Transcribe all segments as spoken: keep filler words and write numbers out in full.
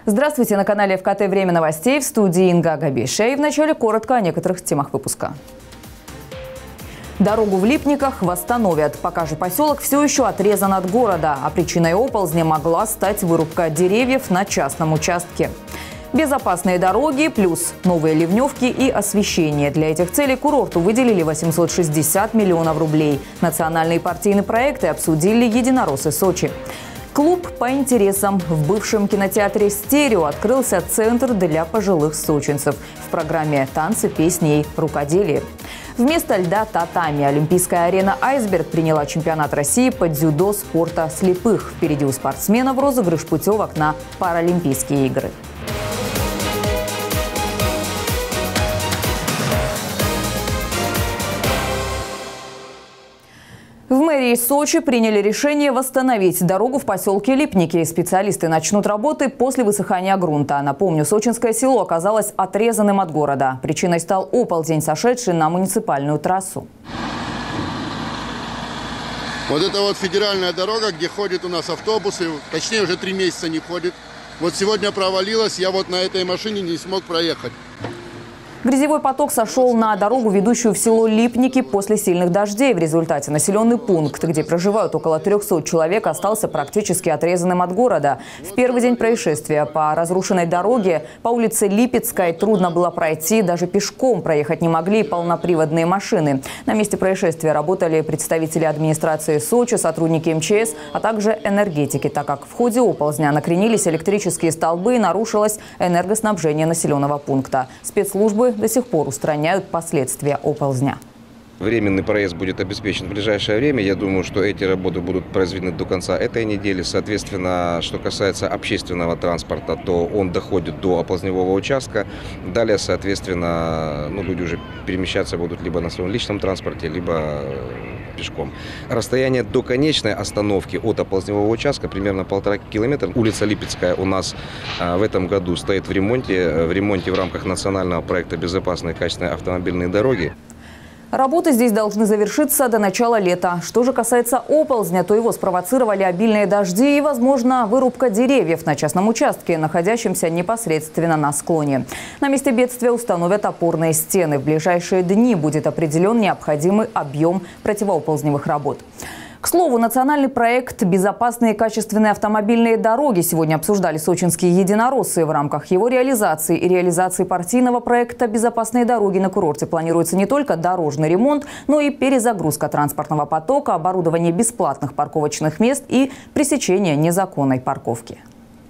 Здравствуйте, на канале эф ка тэ «Время новостей», в студии Инга Габиша. И вначале коротко о некоторых темах выпуска. Дорогу в Липниках восстановят. Пока же поселок все еще отрезан от города, а причиной оползня могла стать вырубка деревьев на частном участке. Безопасные дороги плюс новые ливневки и освещение. Для этих целей курорту выделили восемьсот шестьдесят миллионов рублей. Национальные партийные проекты обсудили единороссы Сочи. Клуб по интересам. В бывшем кинотеатре «Стерео» открылся центр для пожилых сочинцев. В программе танцы, песни и рукоделие. Вместо льда татами Олимпийская арена «Айсберг» приняла чемпионат России по дзюдо спорта слепых. Впереди у спортсменов розыгрыш путевок на Паралимпийские игры. В мэрии Сочи приняли решение восстановить дорогу в поселке Липники. Специалисты начнут работы после высыхания грунта. Напомню, сочинское село оказалось отрезанным от города. Причиной стал оползень, сошедший на муниципальную трассу. Вот это вот федеральная дорога, где ходят у нас автобусы. Точнее, уже три месяца не ходит. Вот сегодня провалилась, я вот на этой машине не смог проехать. Грязевой поток сошел на дорогу, ведущую в село Липники после сильных дождей. В результате населенный пункт, где проживают около трёхсот человек, остался практически отрезанным от города. В первый день происшествия по разрушенной дороге по улице Липецкой трудно было пройти, даже пешком проехать не могли полноприводные машины. На месте происшествия работали представители администрации Сочи, сотрудники эм че эс, а также энергетики, так как в ходе оползня накренились электрические столбы и нарушилось энергоснабжение населенного пункта. Спецслужбы до сих пор устраняют последствия оползня. Временный проезд будет обеспечен в ближайшее время. Я думаю, что эти работы будут произведены до конца этой недели. Соответственно, что касается общественного транспорта, то он доходит до оползневого участка. Далее, соответственно, ну, люди уже перемещаться будут либо на своем личном транспорте, либо пешком. Расстояние до конечной остановки от оползневого участка примерно полтора километра. Улица Липецкая у нас в этом году стоит в ремонте. В ремонте в рамках национального проекта «Безопасные и качественные автомобильные дороги». Работы здесь должны завершиться до начала лета. Что же касается оползня, то его спровоцировали обильные дожди и, возможно, вырубка деревьев на частном участке, находящемся непосредственно на склоне. На месте бедствия установят опорные стены. В ближайшие дни будет определен необходимый объем противооползневых работ. К слову, национальный проект «Безопасные и качественные автомобильные дороги» сегодня обсуждали сочинские единороссы. В рамках его реализации и реализации партийного проекта «Безопасные дороги» на курорте планируется не только дорожный ремонт, но и перезагрузка транспортного потока, оборудование бесплатных парковочных мест и пресечение незаконной парковки.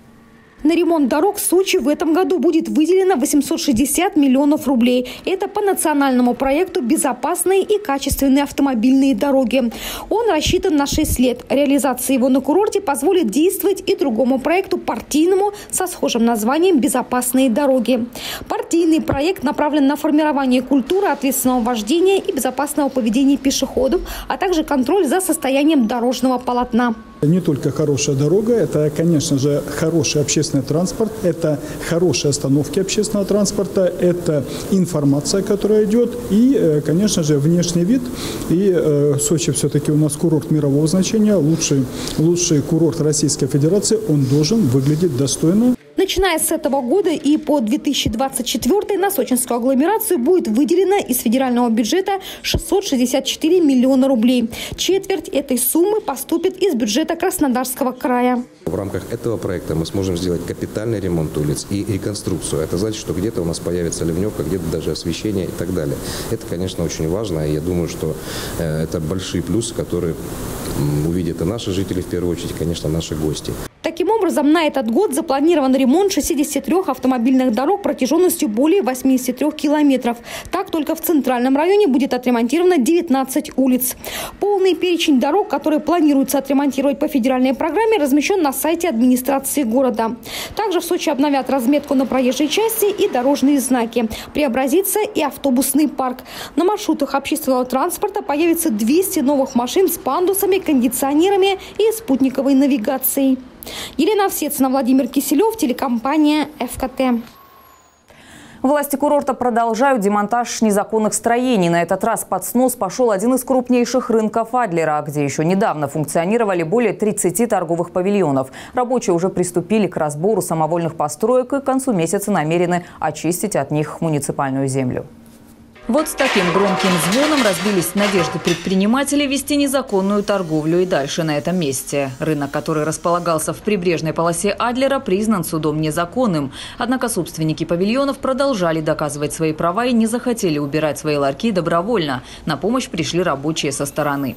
На ремонт дорог в Сочи в этом году будет выделено восемьсот шестьдесят миллионов рублей. Это по национальному проекту «Безопасные и качественные автомобильные дороги». Он рассчитан на шесть лет. Реализация его на курорте позволит действовать и другому проекту партийному со схожим названием «Безопасные дороги». Партийный проект направлен на формирование культуры ответственного вождения и безопасного поведения пешеходов, а также контроль за состоянием дорожного полотна. Не только хорошая дорога, это, конечно же, хороший общественный транспорт, это хорошие остановки общественного транспорта, это информация, которая идет, и, конечно же, внешний вид. И э, Сочи все-таки у нас курорт мирового значения, лучший, лучший курорт Российской Федерации, он должен выглядеть достойно. Начиная с этого года и по две тысячи двадцать четвёртый на сочинскую агломерацию будет выделено из федерального бюджета шестьсот шестьдесят четыре миллиона рублей. Четверть этой суммы поступит из бюджета Краснодарского края. В рамках этого проекта мы сможем сделать капитальный ремонт улиц и реконструкцию. Это значит, что где-то у нас появится ливневка, где-то даже освещение и так далее. Это, конечно, очень важно. И я думаю, что это большие плюсы, которые увидят и наши жители, в первую очередь, конечно, наши гости. Таким образом, на этот год запланирован ремонт шестидесяти трёх автомобильных дорог протяженностью более восьмидесяти трёх километров. Так, только в центральном районе будет отремонтировано девятнадцать улиц. Полный перечень дорог, которые планируется отремонтировать по федеральной программе, размещен на сайте администрации города. Также в Сочи обновят разметку на проезжей части и дорожные знаки. Преобразится и автобусный парк. На маршрутах общественного транспорта появится двести новых машин с пандусами, кондиционерами и спутниковой навигацией. Елена Овсецина, Владимир Киселев, телекомпания эф ка тэ. Власти курорта продолжают демонтаж незаконных строений. На этот раз под снос пошел один из крупнейших рынков Адлера, где еще недавно функционировали более тридцати торговых павильонов. Рабочие уже приступили к разбору самовольных построек и к концу месяца намерены очистить от них муниципальную землю. Вот с таким громким звоном разбились надежды предпринимателей вести незаконную торговлю и дальше на этом месте. Рынок, который располагался в прибрежной полосе Адлера, признан судом незаконным. Однако собственники павильонов продолжали доказывать свои права и не захотели убирать свои ларьки добровольно. На помощь пришли рабочие со стороны.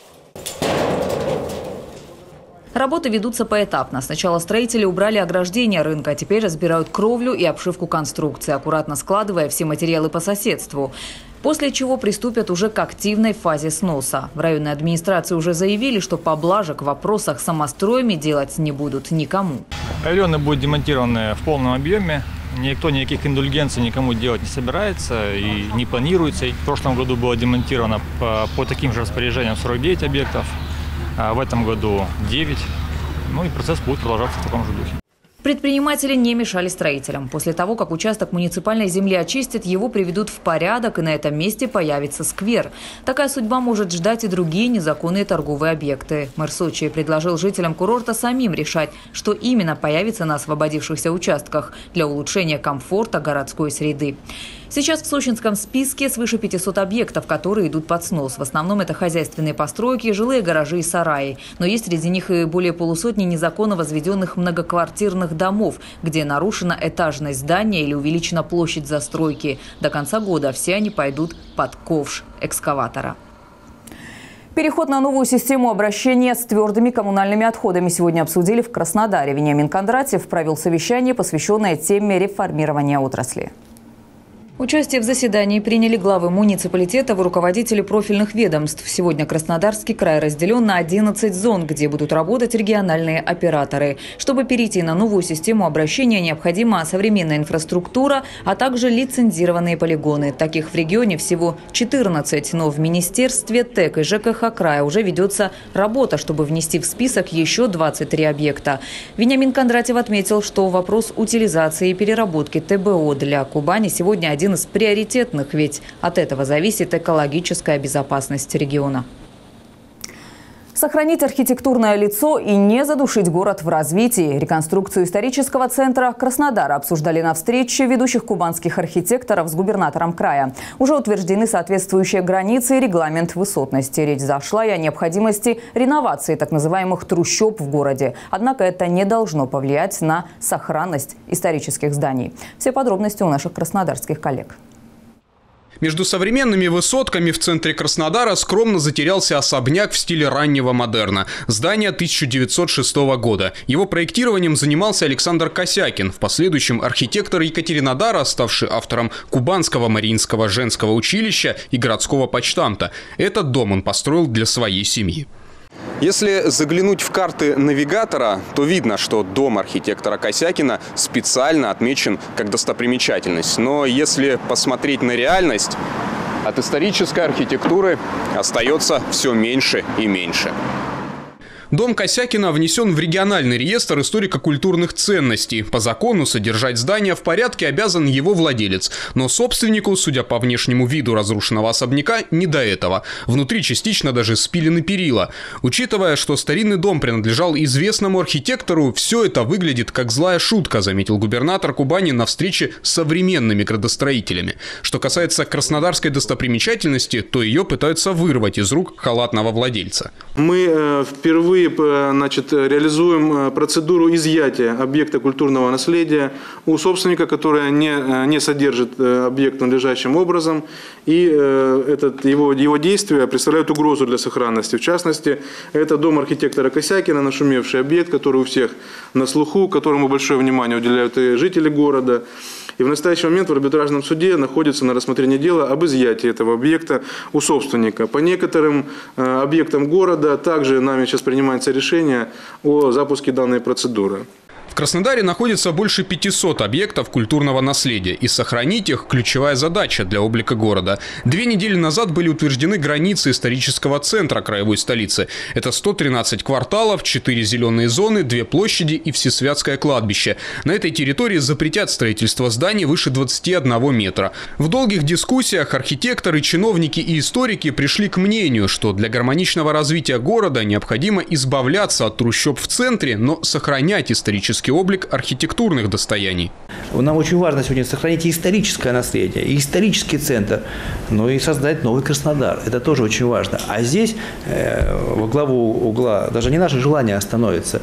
Работы ведутся поэтапно. Сначала строители убрали ограждение рынка, а теперь разбирают кровлю и обшивку конструкции, аккуратно складывая все материалы по соседству. После чего приступят уже к активной фазе сноса. В районной администрации уже заявили, что поблажек в вопросах самостроями делать не будут никому. Павильоны будут демонтированы в полном объеме. Никто никаких индульгенций никому делать не собирается и не планируется. В прошлом году было демонтировано по, по таким же распоряжениям сорок девять объектов. А в этом году девять. Ну и процесс будет продолжаться в таком же духе. Предприниматели не мешали строителям. После того, как участок муниципальной земли очистят, его приведут в порядок, и на этом месте появится сквер. Такая судьба может ждать и другие незаконные торговые объекты. Мэр Сочи предложил жителям курорта самим решать, что именно появится на освободившихся участках для улучшения комфорта городской среды. Сейчас в сочинском списке свыше пятисот объектов, которые идут под снос. В основном это хозяйственные постройки, жилые гаражи и сараи. Но есть среди них и более полусотни незаконно возведенных многоквартирных домов, где нарушена этажность здания или увеличена площадь застройки. До конца года все они пойдут под ковш экскаватора. Переход на новую систему обращения с твердыми коммунальными отходами сегодня обсудили в Краснодаре. Вениамин Кондратьев провел совещание, посвященное теме реформирования отрасли. Участие в заседании приняли главы муниципалитетов и руководители профильных ведомств. Сегодня Краснодарский край разделен на одиннадцать зон, где будут работать региональные операторы. Чтобы перейти на новую систему обращения, необходима современная инфраструктура, а также лицензированные полигоны. Таких в регионе всего четырнадцать, но в Министерстве ТЭК и ЖКХ края уже ведется работа, чтобы внести в список еще двадцать три объекта. Вениамин Кондратьев отметил, что вопрос утилизации и переработки ТБО для Кубани сегодня один из приоритетных, ведь от этого зависит экологическая безопасность региона. Сохранить архитектурное лицо и не задушить город в развитии. Реконструкцию исторического центра Краснодара обсуждали на встрече ведущих кубанских архитекторов с губернатором края. Уже утверждены соответствующие границы и регламент высотности. Речь зашла и о необходимости реновации так называемых трущоб в городе. Однако это не должно повлиять на сохранность исторических зданий. Все подробности у наших краснодарских коллег. Между современными высотками в центре Краснодара скромно затерялся особняк в стиле раннего модерна. Здание тысяча девятьсот шестого года. Его проектированием занимался Александр Косякин, в последующем архитектор Екатеринодара, ставший автором Кубанского Мариинского женского училища и городского почтамта. Этот дом он построил для своей семьи. Если заглянуть в карты навигатора, то видно, что дом архитектора Косякина специально отмечен как достопримечательность. Но если посмотреть на реальность, от исторической архитектуры остается все меньше и меньше. Дом Косякина внесен в региональный реестр историко-культурных ценностей. По закону содержать здание в порядке обязан его владелец. Но собственнику, судя по внешнему виду разрушенного особняка, не до этого. Внутри частично даже спилены перила. Учитывая, что старинный дом принадлежал известному архитектору, все это выглядит как злая шутка, заметил губернатор Кубани на встрече с современными градостроителями. Что касается краснодарской достопримечательности, то ее пытаются вырвать из рук халатного владельца. Мы э, впервые Значит, реализуем процедуру изъятия объекта культурного наследия у собственника, который не, не содержит объект надлежащим образом. И этот, его, его действия представляют угрозу для сохранности. В частности, это дом архитектора Косякина, нашумевший объект, который у всех на слуху, которому большое внимание уделяют и жители города. И в настоящий момент в арбитражном суде находится на рассмотрении дела об изъятии этого объекта у собственника. По некоторым э, объектам города также нами сейчас принимается решение о запуске данной процедуры. Краснодаре находится больше пятисот объектов культурного наследия, и сохранить их – ключевая задача для облика города. Две недели назад были утверждены границы исторического центра краевой столицы. Это сто тринадцать кварталов, четыре зеленые зоны, две площади и Всесвятское кладбище. На этой территории запретят строительство зданий выше двадцати одного метра. В долгих дискуссиях архитекторы, чиновники и историки пришли к мнению, что для гармоничного развития города необходимо избавляться от трущоб в центре, но сохранять исторический облик архитектурных достояний. Нам очень важно сегодня сохранить и историческое наследие, и исторический центр, но и создать новый Краснодар. Это тоже очень важно. А здесь э, во главу угла даже не наше желание становится,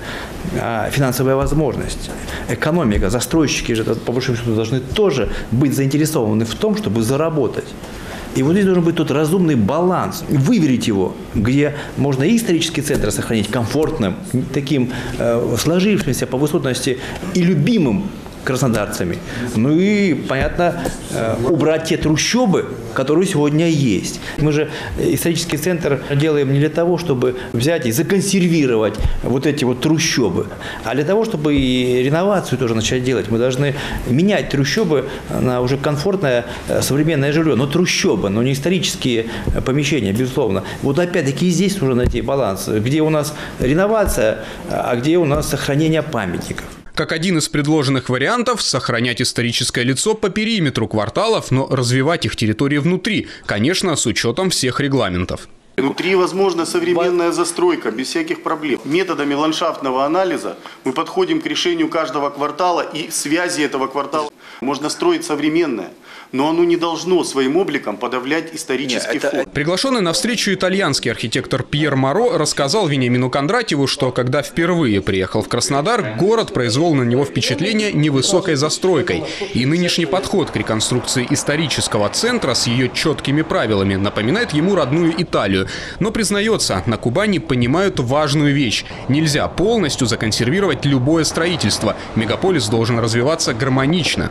а финансовая возможность, экономика, застройщики же, по большому счету, должны тоже быть заинтересованы в том, чтобы заработать. И вот здесь должен быть тот разумный баланс, выверить его, где можно и исторический центр сохранить комфортным, таким э, сложившимся по высотности и любимым краснодарцами. Ну и, понятно, убрать те трущобы, которые сегодня есть. Мы же исторический центр делаем не для того, чтобы взять и законсервировать вот эти вот трущобы, а для того, чтобы и реновацию тоже начать делать. Мы должны менять трущобы на уже комфортное современное жилье. Но трущобы, но не исторические помещения, безусловно. Вот опять-таки и здесь нужно найти баланс, где у нас реновация, а где у нас сохранение памятников. Как один из предложенных вариантов – сохранять историческое лицо по периметру кварталов, но развивать их территории внутри, конечно, с учетом всех регламентов. Внутри возможна современная застройка без всяких проблем. Методами ландшафтного анализа мы подходим к решению каждого квартала и связи этого квартала. Можно строить современное, но оно не должно своим обликом подавлять исторический Нет, это... фон. Приглашенный на встречу итальянский архитектор Пьер Моро рассказал Вениамину Кондратьеву, что когда впервые приехал в Краснодар, город произвел на него впечатление невысокой застройкой. И нынешний подход к реконструкции исторического центра с ее четкими правилами напоминает ему родную Италию. Но признается, на Кубани понимают важную вещь. Нельзя полностью законсервировать любое строительство. Мегаполис должен развиваться гармонично.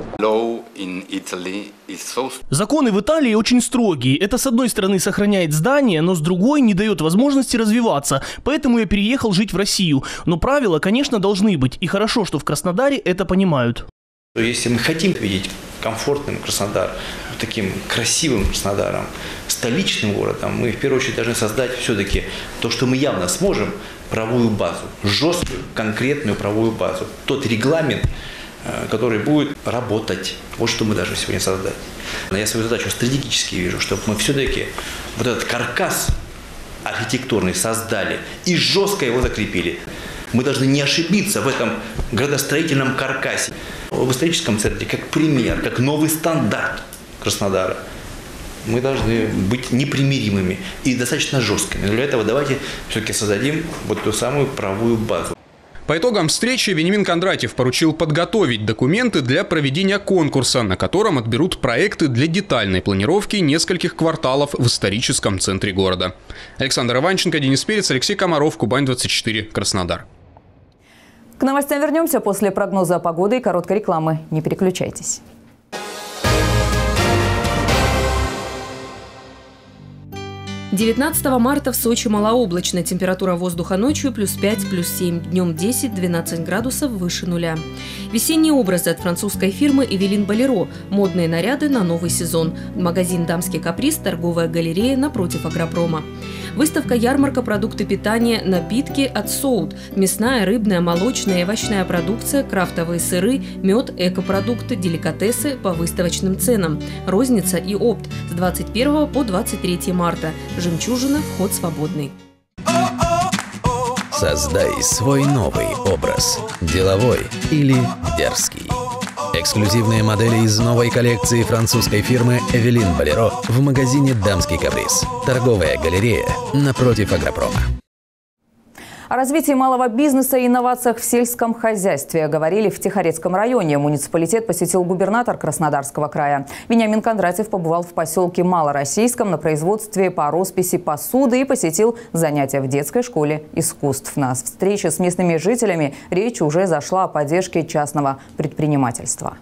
Законы в Италии очень строгие. Это, с одной стороны, сохраняет здание, но с другой не дает возможности развиваться. Поэтому я переехал жить в Россию. Но правила, конечно, должны быть. И хорошо, что в Краснодаре это понимают. Если мы хотим видеть комфортным Краснодар, таким красивым Краснодаром, столичным городом, мы в первую очередь должны создать все-таки то, что мы явно сможем, правовую базу, жесткую, конкретную правовую базу. Тот регламент, который будет работать. Вот что мы должны сегодня создать. Я свою задачу стратегически вижу, чтобы мы все-таки вот этот каркас архитектурный создали и жестко его закрепили. Мы должны не ошибиться в этом градостроительном каркасе. В историческом центре как пример, как новый стандарт Краснодара. Мы должны быть непримиримыми и достаточно жесткими. Но для этого давайте все-таки создадим вот ту самую правовую базу. По итогам встречи Вениамин Кондратьев поручил подготовить документы для проведения конкурса, на котором отберут проекты для детальной планировки нескольких кварталов в историческом центре города. Александр Иванченко, Денис Перец, Алексей Комаров, Кубань двадцать четыре, Краснодар. К новостям вернемся после прогноза погоды и короткой рекламы. Не переключайтесь. девятнадцатого марта в Сочи малооблачно. Температура воздуха ночью плюс пять, плюс семь, днем десять-двенадцать градусов выше нуля. Весенние образы от французской фирмы «Эвелин Болеро». Модные наряды на новый сезон. Магазин «Дамский каприз», торговая галерея напротив Агропрома. Выставка-ярмарка «Продукты питания», напитки от Соут. Мясная, рыбная, молочная и овощная продукция, крафтовые сыры, мед, экопродукты, деликатесы по выставочным ценам. Розница и опт с двадцать первого по двадцать третье марта. Жемчужина, вход свободный. Создай свой новый образ. Деловой или дерзкий. Эксклюзивные модели из новой коллекции французской фирмы «Эвелин Болеро» в магазине «Дамский каприз». Торговая галерея напротив Агропрома. О развитии малого бизнеса и инновациях в сельском хозяйстве говорили в Тихорецком районе. Муниципалитет посетил губернатор Краснодарского края. Вениамин Кондратьев побывал в поселке Малороссийском на производстве по росписи посуды и посетил занятия в детской школе искусств. На встрече с местными жителями речь уже зашла о поддержке частного предпринимательства.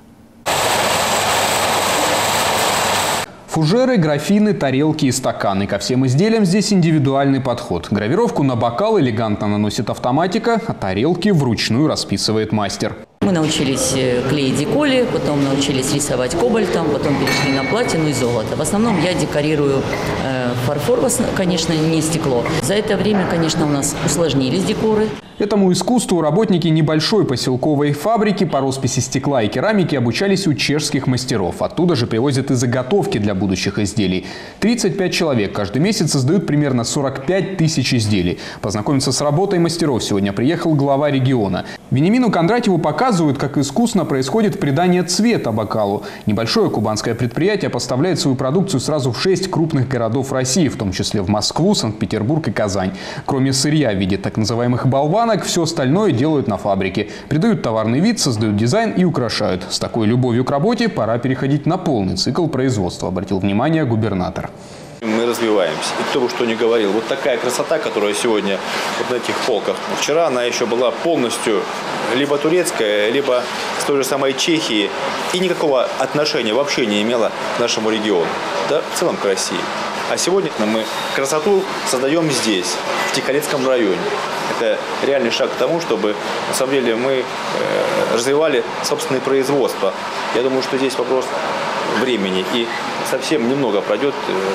Фужеры, графины, тарелки и стаканы. Ко всем изделиям здесь индивидуальный подход. Гравировку на бокал элегантно наносит автоматика, а тарелки вручную расписывает мастер. Мы научились клеить деколи, потом научились рисовать кобальтом, потом перешли на платину и золото. В основном я декорирую э, фарфор, конечно, не стекло. За это время, конечно, у нас усложнились декоры. Этому искусству работники небольшой поселковой фабрики по росписи стекла и керамики обучались у чешских мастеров. Оттуда же привозят и заготовки для будущих изделий. тридцать пять человек каждый месяц создают примерно сорок пять тысяч изделий. Познакомиться с работой мастеров сегодня приехал глава региона. Вениамину Кондратьеву показывают, как искусно происходит придание цвета бокалу. Небольшое кубанское предприятие поставляет свою продукцию сразу в шесть крупных городов России, в том числе в Москву, Санкт-Петербург и Казань. Кроме сырья в виде так называемых болванок, все остальное делают на фабрике. Придают товарный вид, создают дизайн и украшают. С такой любовью к работе пора переходить на полный цикл производства, обратил внимание губернатор. Мы развиваемся. И кто бы что ни говорил, вот такая красота, которая сегодня вот на этих полках. Вчера она еще была полностью либо турецкая, либо с той же самой Чехии. И никакого отношения вообще не имела к нашему региону. Да, в целом к России. А сегодня мы красоту создаем здесь, в Тихорецком районе. Это реальный шаг к тому, чтобы, на самом деле, мы э, развивали собственное производство. Я думаю, что здесь вопрос времени. И совсем немного пройдет.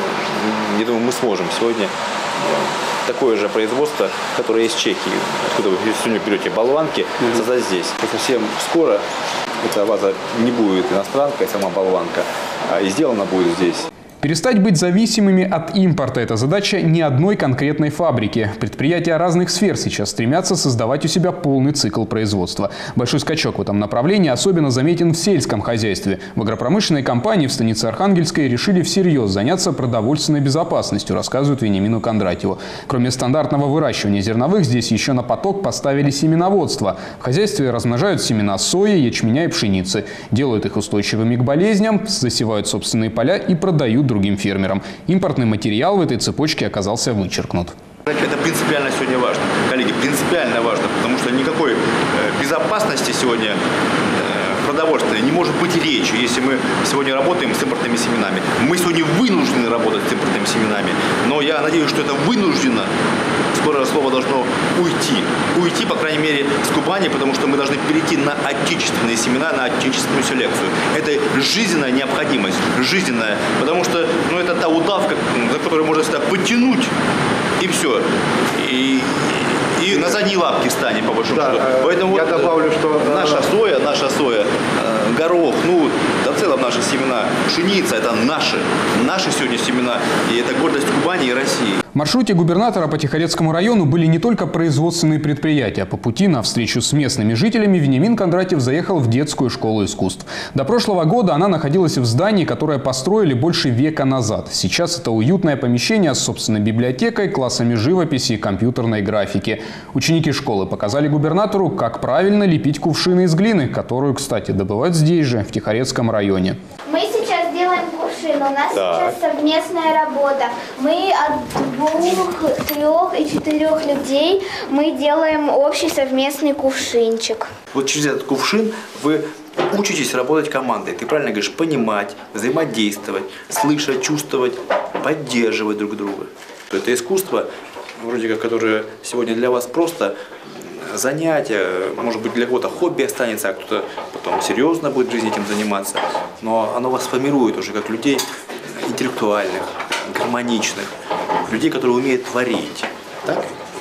Э, я думаю, мы сможем сегодня э, такое же производство, которое есть в Чехии, откуда вы сегодня берете болванки, mm-hmm. создать здесь. И совсем скоро эта ваза не будет иностранкой, сама болванка, а и сделана будет здесь. Перестать быть зависимыми от импорта – это задача не одной конкретной фабрики. Предприятия разных сфер сейчас стремятся создавать у себя полный цикл производства. Большой скачок в этом направлении особенно заметен в сельском хозяйстве. В агропромышленной компании в станице Архангельской решили всерьез заняться продовольственной безопасностью, рассказывает Вениамину Кондратьеву. Кроме стандартного выращивания зерновых, здесь еще на поток поставили семеноводство. В хозяйстве размножают семена сои, ячменя и пшеницы. Делают их устойчивыми к болезням, засевают собственные поля и продают другим фермерам. Импортный материал в этой цепочке оказался вычеркнут. Это принципиально сегодня важно. Коллеги, принципиально важно, потому что никакой безопасности сегодня продовольственной не может быть речи, если мы сегодня работаем с импортными семенами. Мы сегодня вынуждены работать с импортными семенами, но я надеюсь, что это вынуждено. Скоро слово должно уйти. Уйти, по крайней мере, с Кубани, потому что мы должны перейти на отечественные семена, на отечественную селекцию. Это жизненная необходимость, жизненная, потому что ну, это та удавка, за которую можно всегда потянуть, и все. И, и на задние лапки встанем, по большому да, счету. Поэтому я вот добавлю, что наша соя, наша соя, горох, ну, да в целом наши семена, пшеница, это наши, наши сегодня семена, и это гордость Кубани и России. В маршруте губернатора по Тихорецкому району были не только производственные предприятия. По пути на встречу с местными жителями Вениамин Кондратьев заехал в детскую школу искусств. До прошлого года она находилась в здании, которое построили больше века назад. Сейчас это уютное помещение с собственной библиотекой, классами живописи и компьютерной графики. Ученики школы показали губернатору, как правильно лепить кувшины из глины, которую, кстати, добывают здесь же, в Тихорецком районе. Мы сейчас делаем кувшин, у нас так. сейчас совместная работа. Мы от двух, трех и четырех людей мы делаем общий совместный кувшинчик. Вот через этот кувшин вы учитесь работать командой. Ты правильно говоришь, понимать, взаимодействовать, слышать, чувствовать, поддерживать друг друга. Это искусство, вроде как, которое сегодня для вас просто занятие, может быть, для кого-то хобби останется, а кто-то потом серьезно будет в жизни этим заниматься. Но оно вас формирует уже как людей интеллектуальных, гармоничных, людей, которые умеют творить. Так?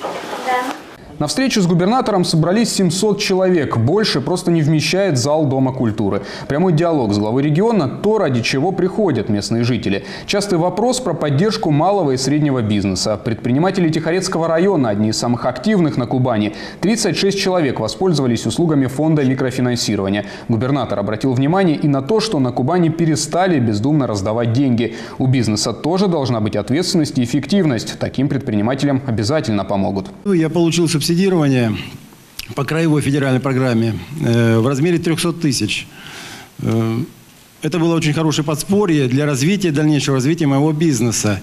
Да. На встречу с губернатором собрались семьсот человек. Больше просто не вмещает зал Дома культуры. Прямой диалог с главой региона – то, ради чего приходят местные жители. Частый вопрос про поддержку малого и среднего бизнеса. Предприниматели Тихорецкого района – одни из самых активных на Кубани. тридцать шесть человек воспользовались услугами фонда микрофинансирования. Губернатор обратил внимание и на то, что на Кубани перестали бездумно раздавать деньги. У бизнеса тоже должна быть ответственность и эффективность. Таким предпринимателям обязательно помогут. Я получил субсидирование по краевой федеральной программе э, в размере трехсот тысяч. Э, это было очень хорошее подспорье для развития, дальнейшего развития моего бизнеса.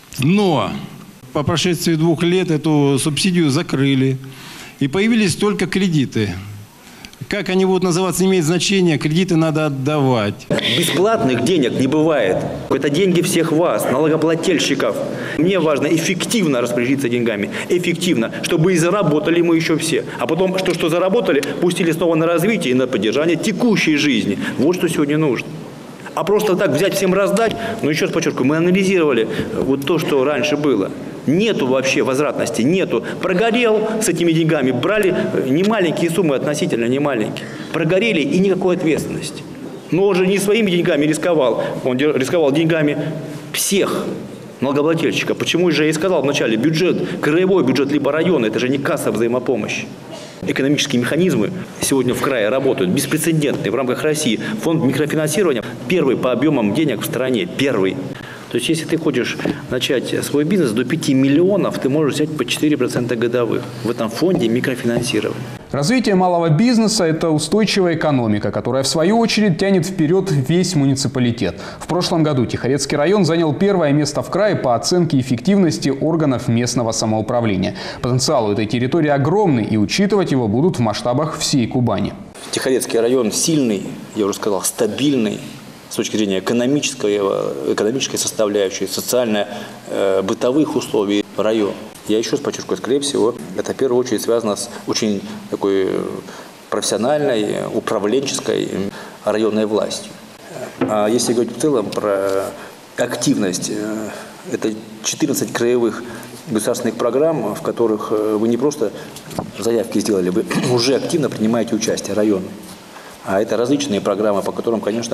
Но по прошествии двух лет эту субсидию закрыли. И появились только кредиты. Как они будут называться, не имеет значения, кредиты надо отдавать. Бесплатных денег не бывает. Это деньги всех вас, налогоплательщиков. Мне важно эффективно распорядиться деньгами. Эффективно, чтобы и заработали мы еще все. А потом, что, что заработали, пустили снова на развитие и на поддержание текущей жизни. Вот что сегодня нужно. А просто так взять всем раздать, ну еще раз подчеркиваю, мы анализировали вот то, что раньше было. Нету вообще возвратности, нету. Прогорел с этими деньгами, брали немаленькие суммы, относительно немаленькие. Прогорели и никакой ответственности. Но он же не своими деньгами рисковал, он рисковал деньгами всех налогоплательщиков. Почему же я и сказал вначале, бюджет, краевой бюджет, либо района, это же не касса взаимопомощи. Экономические механизмы сегодня в крае работают беспрецедентные в рамках России. Фонд микрофинансирования первый по объемам денег в стране, первый. То есть, если ты хочешь начать свой бизнес до пяти миллионов, ты можешь взять по четыре процента годовых в этом фонде микрофинансирования. Развитие малого бизнеса – это устойчивая экономика, которая, в свою очередь, тянет вперед весь муниципалитет. В прошлом году Тихорецкий район занял первое место в крае по оценке эффективности органов местного самоуправления. Потенциал у этой территории огромный, и учитывать его будут в масштабах всей Кубани. Тихорецкий район сильный, я уже сказал, стабильный. С точки зрения экономической, экономической составляющей, социально-бытовых э, условий район. Я еще раз подчеркиваю, скорее всего, это в первую очередь связано с очень такой профессиональной, управленческой районной властью. А если говорить в целом про активность, это четырнадцать краевых государственных программ, в которых вы не просто заявки сделали, вы уже активно принимаете участие района. А это различные программы, по которым, конечно,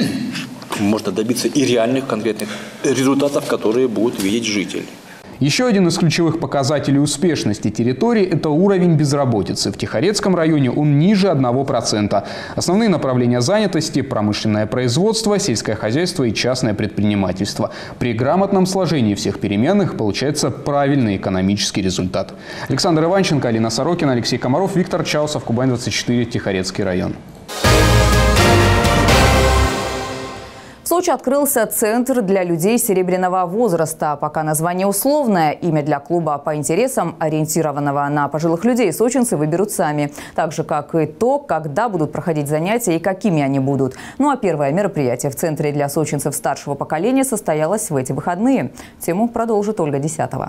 можно добиться и реальных конкретных результатов, которые будут видеть жители. Еще один из ключевых показателей успешности территории – это уровень безработицы. В Тихорецком районе он ниже одного процента. Основные направления занятости – промышленное производство, сельское хозяйство и частное предпринимательство. При грамотном сложении всех переменных получается правильный экономический результат. Александр Иванченко, Алина Сорокина, Алексей Комаров, Виктор Чаусов, Кубань двадцать четыре, Тихорецкий район. В Сочи открылся центр для людей серебряного возраста. Пока название условное, имя для клуба по интересам, ориентированного на пожилых людей, сочинцы выберут сами. Так же, как и то, когда будут проходить занятия и какими они будут. Ну а первое мероприятие в центре для сочинцев старшего поколения состоялось в эти выходные. Тему продолжит Ольга Десятова.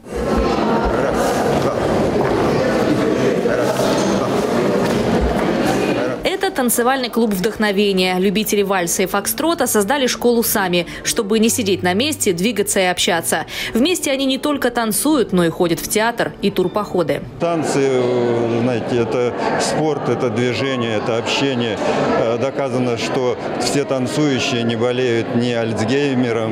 Танцевальный клуб «Вдохновение». Любители вальса и фокстрота создали школу сами, чтобы не сидеть на месте, двигаться и общаться. Вместе они не только танцуют, но и ходят в театр и турпоходы. Танцы, знаете, это спорт, это движение, это общение. Доказано, что все танцующие не болеют ни Альцгеймером,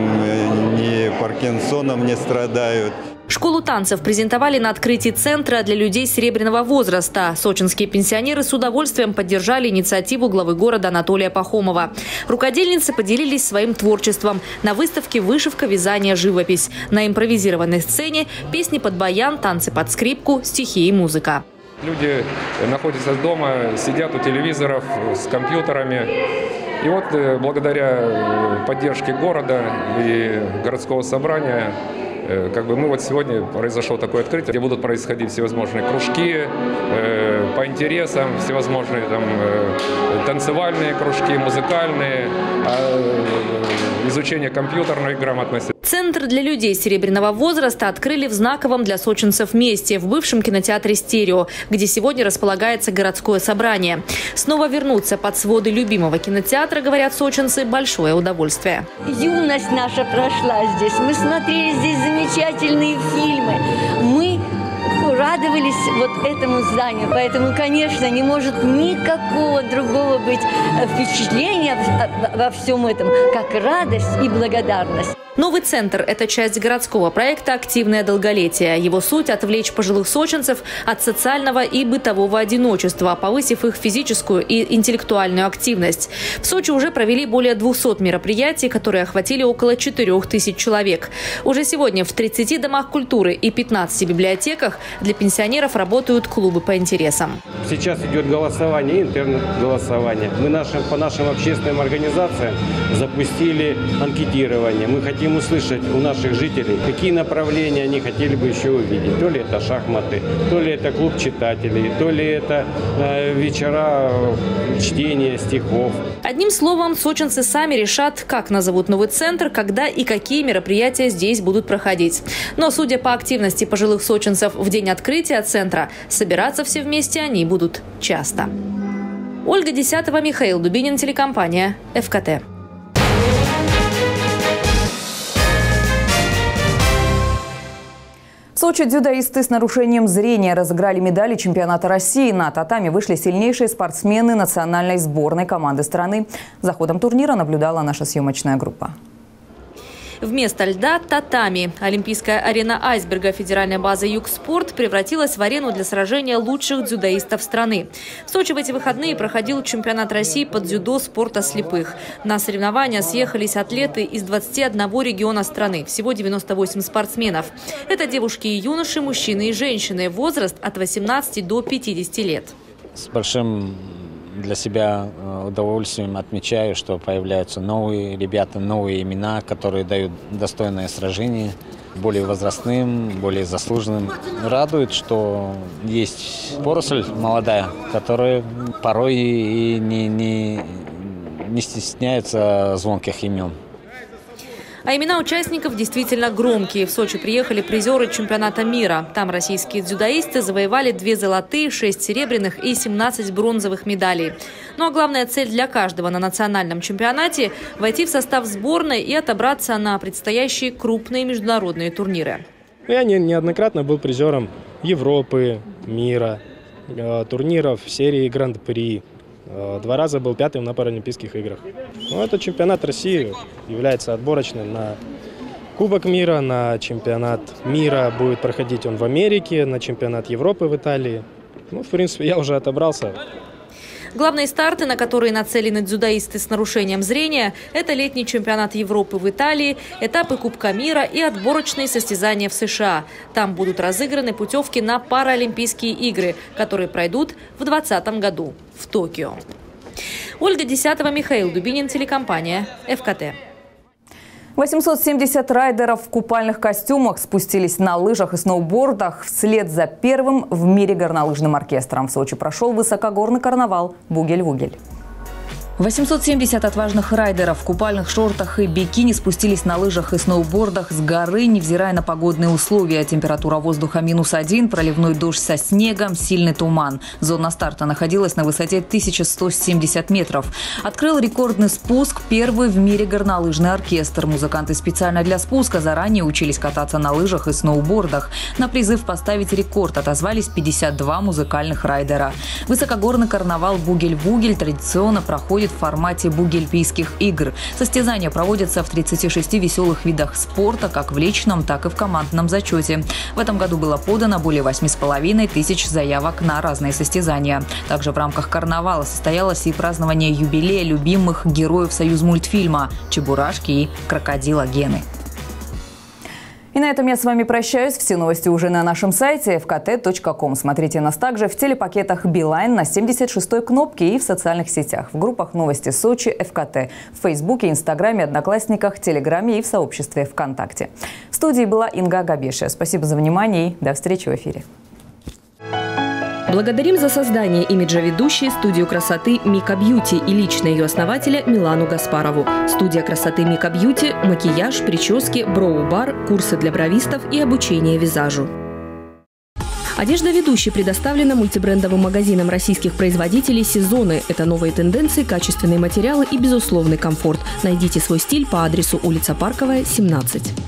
ни Паркинсоном не страдают. Школу танцев презентовали на открытии центра для людей серебряного возраста. Сочинские пенсионеры с удовольствием поддержали инициативу главы города Анатолия Пахомова. Рукодельницы поделились своим творчеством. На выставке вышивка, вязание, живопись. На импровизированной сцене песни под баян, танцы под скрипку, стихи и музыка. Люди находятся дома, сидят у телевизоров с компьютерами. И вот благодаря поддержке города и городского собрания как бы мы вот сегодня произошло такое открытие, где будут происходить всевозможные кружки э, по интересам, всевозможные там э, танцевальные кружки, музыкальные, э, изучение компьютерной грамотности. Центр для людей серебряного возраста открыли в знаковом для сочинцев месте, в бывшем кинотеатре «Стерео», где сегодня располагается городское собрание. Снова вернуться под своды любимого кинотеатра, говорят сочинцы, большое удовольствие. Юность наша прошла здесь. Мы смотрели здесь замечательные фильмы. Мы радовались вот этому зданию. Поэтому, конечно, не может никакого другого быть впечатления во всем этом, как радость и благодарность. Новый центр – это часть городского проекта «Активное долголетие». Его суть – отвлечь пожилых сочинцев от социального и бытового одиночества, повысив их физическую и интеллектуальную активность. В Сочи уже провели более двухсот мероприятий, которые охватили около четырёх тысяч человек. Уже сегодня в тридцати домах культуры и пятнадцати библиотеках для пенсионеров работают клубы по интересам. Сейчас идет голосование, интернет-голосование. Мы нашим, по нашим общественным организациям запустили анкетирование. Мы хотим хотим услышать у наших жителей, какие направления они хотели бы еще увидеть. То ли это шахматы, то ли это клуб читателей, то ли это э, вечера чтения стихов. Одним словом, сочинцы сами решат, как назовут новый центр, когда и какие мероприятия здесь будут проходить. Но, судя по активности пожилых сочинцев в день открытия центра, собираться все вместе они будут часто. Ольга Десятова, Михаил Дубинин, телекомпания эф ка тэ. В Сочи дзюдоисты с нарушением зрения разыграли медали чемпионата России. На татами вышли сильнейшие спортсмены национальной сборной команды страны. За ходом турнира наблюдала наша съемочная группа. Вместо льда – татами. Олимпийская арена айсберга федеральной базы «Югспорт» превратилась в арену для сражения лучших дзюдоистов страны. В Сочи в эти выходные проходил чемпионат России по дзюдо спорта слепых. На соревнования съехались атлеты из двадцати одного региона страны. Всего девяносто восемь спортсменов. Это девушки и юноши, мужчины и женщины. Возраст от восемнадцати до пятидесяти лет. С большим для себя удовольствием отмечаю, что появляются новые ребята, новые имена, которые дают достойное сражение, более возрастным, более заслуженным. Радует, что есть поросль молодая, которая порой и не, не, не стесняется звонких имен. А имена участников действительно громкие. В Сочи приехали призеры чемпионата мира. Там российские дзюдоисты завоевали две золотые, шесть серебряных и семнадцать бронзовых медалей. Ну а главная цель для каждого на национальном чемпионате – войти в состав сборной и отобраться на предстоящие крупные международные турниры. Я неоднократно был призером Европы, мира, турниров серии Гран-при. Два раза был пятым на Паралимпийских играх. Но этот чемпионат России является отборочным на Кубок мира, на чемпионат мира будет проходить он в Америке, на чемпионат Европы в Италии. Ну, в принципе, я уже отобрался. Главные старты, на которые нацелены дзюдоисты с нарушением зрения – это летний чемпионат Европы в Италии, этапы Кубка мира и отборочные состязания в США. Там будут разыграны путевки на Паралимпийские игры, которые пройдут в двадцатом году в Токио. Ольга Десятова, Михаил Дубинин, телекомпания эф ка тэ. восемьсот семьдесят райдеров в купальных костюмах спустились на лыжах и сноубордах вслед за первым в мире горнолыжным оркестром. В Сочи прошел высокогорный карнавал «Бугель-Вугель». восемьсот семьдесят отважных райдеров в купальных шортах и бикини спустились на лыжах и сноубордах с горы, невзирая на погодные условия. Температура воздуха минус один, проливной дождь со снегом, сильный туман. Зона старта находилась на высоте тысяча сто семьдесят метров. Открыл рекордный спуск первый в мире горнолыжный оркестр. Музыканты специально для спуска заранее учились кататься на лыжах и сноубордах. На призыв поставить рекорд отозвались пятьдесят два музыкальных райдера. Высокогорный карнавал «Бугель-Вугель» традиционно проходит в формате бугельпийских игр. Состязания проводятся в тридцати шести веселых видах спорта, как в личном, так и в командном зачете. В этом году было подано более восьми с половиной тысяч заявок на разные состязания. Также в рамках карнавала состоялось и празднование юбилея любимых героев союзмультфильма «Чебурашки» и «Крокодила Гены». И на этом я с вами прощаюсь. Все новости уже на нашем сайте эф ка тэ точка ком. Смотрите нас также в телепакетах Билайн на семьдесят шестой кнопке и в социальных сетях. В группах «Новости Сочи», эф ка тэ, в Фейсбуке, Инстаграме, Одноклассниках, Телеграме и в сообществе ВКонтакте. В студии была Инга Габеша. Спасибо за внимание и до встречи в эфире. Благодарим за создание имиджа ведущей студию красоты Мика Бьюти и лично ее основателя Милану Гаспарову. Студия красоты Мика Бьюти – макияж, прически, броу-бар, курсы для бровистов и обучение визажу. Одежда ведущей предоставлена мультибрендовым магазином российских производителей «Сезоны». Это новые тенденции, качественные материалы и безусловный комфорт. Найдите свой стиль по адресу улица Парковая, семнадцать.